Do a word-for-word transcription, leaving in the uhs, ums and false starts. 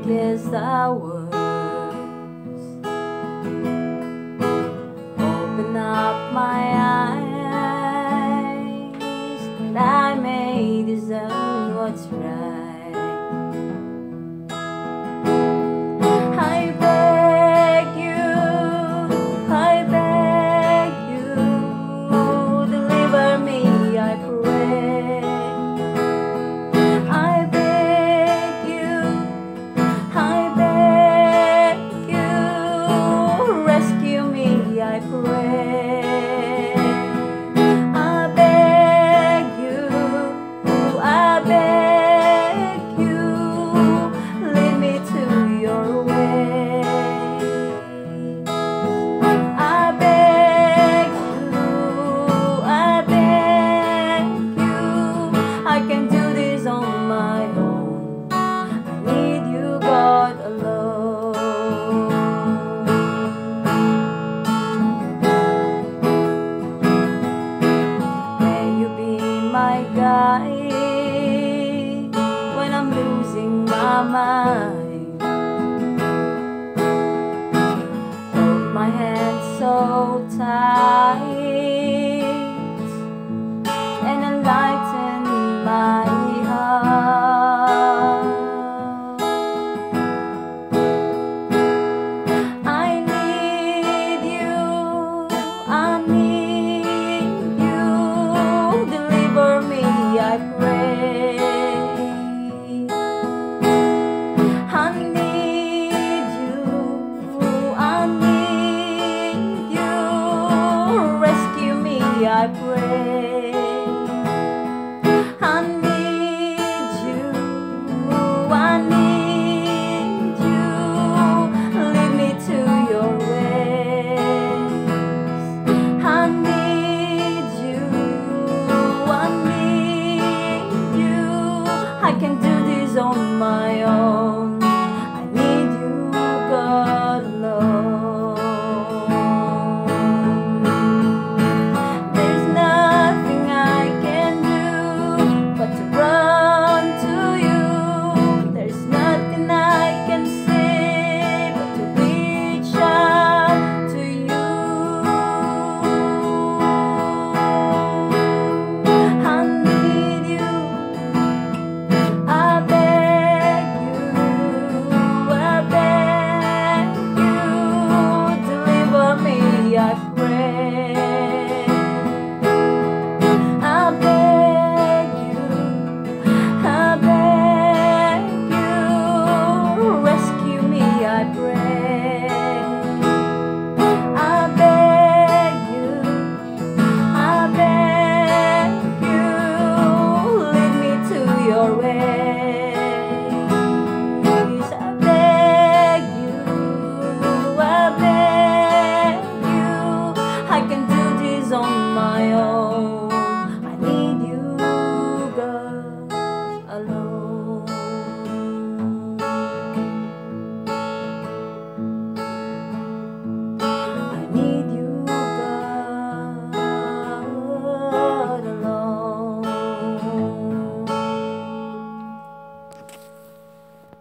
darkest hours. Open up my eyes that I may discern what's right. I beg you, I beg you, deliver me, I pray. I beg you, I beg you, rescue me, I pray. I beg you, I beg you, lead me to your way. I beg you, I beg you, I can do this on my own. I need you, God, alone. May you be my guide when I'm losing my mind. Hold my hand so tight and enlighten my heart. I need you, I need you, deliver me, I pray. I need you, I need you, rescue me, I pray.